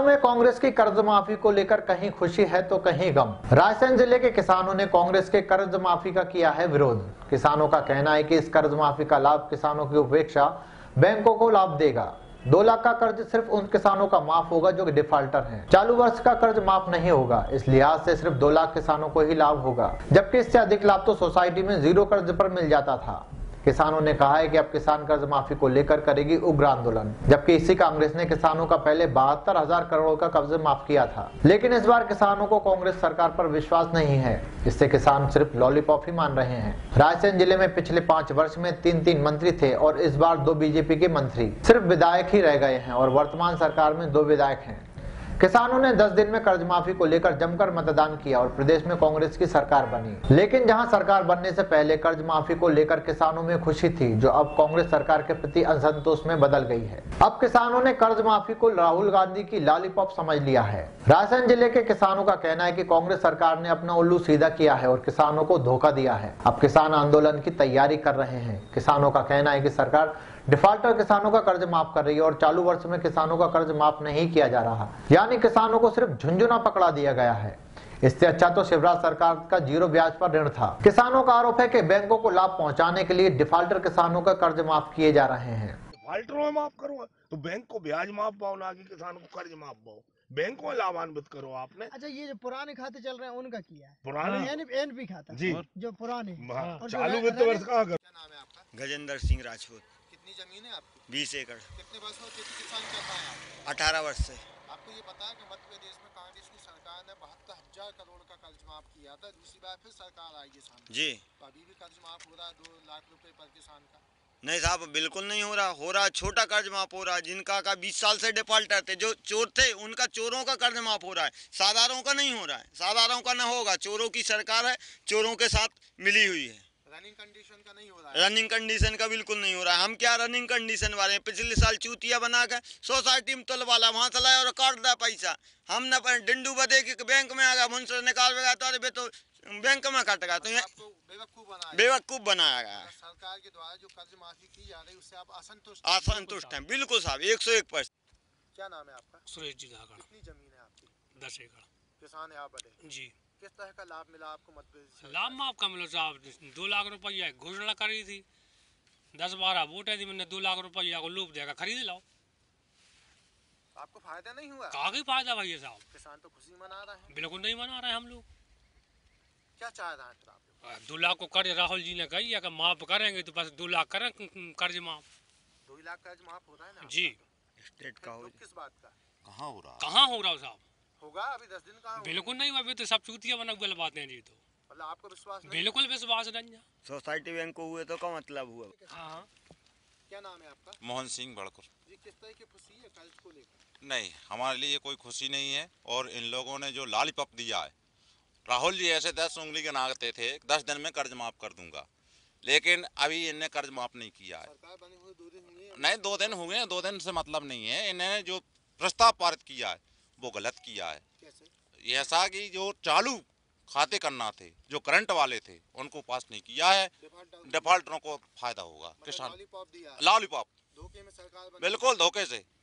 में कांग्रेस की कर्ज माफी को लेकर कहीं खुशी है तो कहीं गम। रायसेन जिले के किसानों ने कांग्रेस के कर्ज माफी का किया है विरोध। किसानों का कहना है कि इस कर्ज माफी का लाभ किसानों की उपेक्षा बैंकों को लाभ देगा। 2 लाख का कर्ज सिर्फ उन किसानों का माफ होगा जो डिफाल्टर हैं। चालू वर्ष का कर्ज माफ नहीं होगा। इस लिहाज से सिर्फ 2 लाख किसानों को ही लाभ होगा, जबकि इससे अधिक लाभ तो सोसाइटी में 0 कर्ज पर मिल जाता था। किसानों ने कहा है कि अब किसान कर्ज माफी को लेकर करेगी उग्र आंदोलन, जबकि इसी कांग्रेस ने किसानों का पहले 72,000 करोड़ का कर्ज माफ किया था। लेकिन इस बार किसानों को कांग्रेस सरकार पर विश्वास नहीं है। इससे किसान सिर्फ लॉलीपॉप ही मान रहे हैं। रायसेन जिले में पिछले 5 वर्ष में 3 मंत्री थे और इस बार 2 बीजेपी के मंत्री, सिर्फ विधायक ही रह गए हैं और वर्तमान सरकार में 2 विधायक हैं। किसानों ने 10 दिन में कर्ज माफी को लेकर जमकर मतदान किया और प्रदेश में कांग्रेस की सरकार बनी। लेकिन जहां सरकार बनने से पहले कर्ज माफी को लेकर किसानों में खुशी थी, जो अब कांग्रेस सरकार के प्रति असंतोष में बदल गई है। अब किसानों ने कर्ज माफी को राहुल गांधी की लॉलीपॉप समझ लिया है। रायसेन जिले के किसानों का कहना है कि कांग्रेस सरकार ने अपना उल्लू सीधा किया है और किसानों को धोखा दिया है। अब किसान आंदोलन की तैयारी कर रहे हैं। किसानों का कहना है कि सरकार डिफाल्टर किसानों का कर्ज माफ कर रही है और चालू वर्ष में किसानों का कर्ज माफ नहीं किया जा रहा, यानी किसानों को सिर्फ झुंझुना पकड़ा दिया गया है। इससे अच्छा तो शिवराज सरकार का 0 ब्याज पर ऋण था। किसानों का आरोप है कि बैंकों को लाभ पहुंचाने के लिए डिफाल्टर किसानों का कर्ज माफ किए जा रहे हैं। डिफाल्टरों में माफ करो तो बैंक को ब्याज माफ पाओ, ना कि किसान को कर्ज माफ पाओ। बैंक को लाभान्वित करो आपने। अच्छा, ये जो पुराने खाते चल रहे हैं उनका किया है? पुराने एनपी खाता जी, जो पुराने और चालू वित्त वर्ष का। क्या नाम है आपका? गजेंद्र सिंह राजपूत। कितनी जमीन है आपकी? 20 एकड़। कितने वर्ष में खेती किसान कर रहे हैं आप? 18 वर्ष से। आपको ये पता है कि मध्य प्रदेश में कांग्रेस की सरकार ने 72,000 करोड़ का कर्ज माफ किया था। दूसरी बार फिर सरकार आई है सामने जी, तो अभी भी कर्ज माफ हो रहा है 2 लाख रुपए पर किसान का? नहीं साहब, बिल्कुल नहीं हो रहा। छोटा कर्ज माफ हो रहा है। जिनका 20 साल से डिफॉल्टर थे, जो चोर थे, उनका चोरों का कर्ज माफ हो रहा है। साधारणों का नहीं हो रहा है। साधारणों का न होगा। चोरों की सरकार है, चोरों के साथ मिली हुई है। रनिंग कंडीशन का नहीं हो रहा है? रनिंग कंडीशन का बिल्कुल नहीं हो रहा है। हम क्या रनिंग कंडीशन वाले? पिछले साल चूतिया बना के सोसाइटी में तोल वाला वहां चलाया और काट दिया पैसा। हम न डिंडू बदे के बैंक में आ गया, मुंसर निकाल गया तो बैंक में कट गया। तो आपको बेवकूफ बनाया गया। सरकार के द्वारा जो कर्ज माफी की जा रही है उससे आप असंतुष्ट हैं? बिल्कुल साहब, 101%। क्या नाम है आपका? सुरेश जी धागड़। कितनी जमीन है आपकी? 10 एकड़। किसान है आप बड़े जी। किस तरह का लाभ मिला आपको मध्य प्रदेश? लाभ माफ का मिला साहब। 2 लाख रुपया घोषणा करी थी, 10-12 वोटें दी, मैंने 2 लाख रुपया को लूप देगा, खरीद लो। आपको फायदा नहीं हुआ? काफी फायदा भैया साहब। किसान तो खुशी मना रहे हैं। बिल्कुल नहीं मना रहे हम लोग। क्या चाह रहे हैं फिर आप? 2 लाख को कर्ज राहुल जी ने कही है कि माफ करेंगे, तो बस 2 लाख करें कर्ज माफ। 2 लाख कर्ज माफ हो रहा है ना जी। स्टेट का हो, किस बात का? कहाँ हो रहा? कहाँ हो रहा साहब? होगा अभी 10 दिन का। बिल्कुल नहीं हुआ। अभी तो सब चूतिया बना गल बातें हैं जी। तो मतलब आपको विश्वास नहीं? बिल्कुल विश्वास नहीं। सोसाइटी बैंक को हुए तो क्या मतलब हुआ? हाँ। क्या नाम है आपका? मोहन सिंह बड़कुर। जी, किस तरह की खुशी है कर्ज को लेकर? नहीं, हमारे लिए कोई खुशी नहीं है। और इन लोगों ने जो लॉलीपॉप दिया है, राहुल जी ऐसे 10 उंगली के नागते थे, 10 दिन में कर्ज माफ कर दूंगा, लेकिन अभी इन्हें कर्ज माफ नहीं किया है। सरकार बनी हुई 2 दिन हुए? नहीं, 2 दिन हुए हैं। 2 दिन से मतलब नहीं है। इन्हें जो प्रस्ताव पारित किया है वो गलत किया है। कैसे? ऐसा कि जो चालू खाते करना थे, जो करंट वाले थे, उनको पास नहीं किया है। डिफॉल्टरों को फायदा होगा। किसान लॉलीपॉप दिया है? लॉलीपॉप धोखे में सरकार बनी? बिल्कुल धोखे से।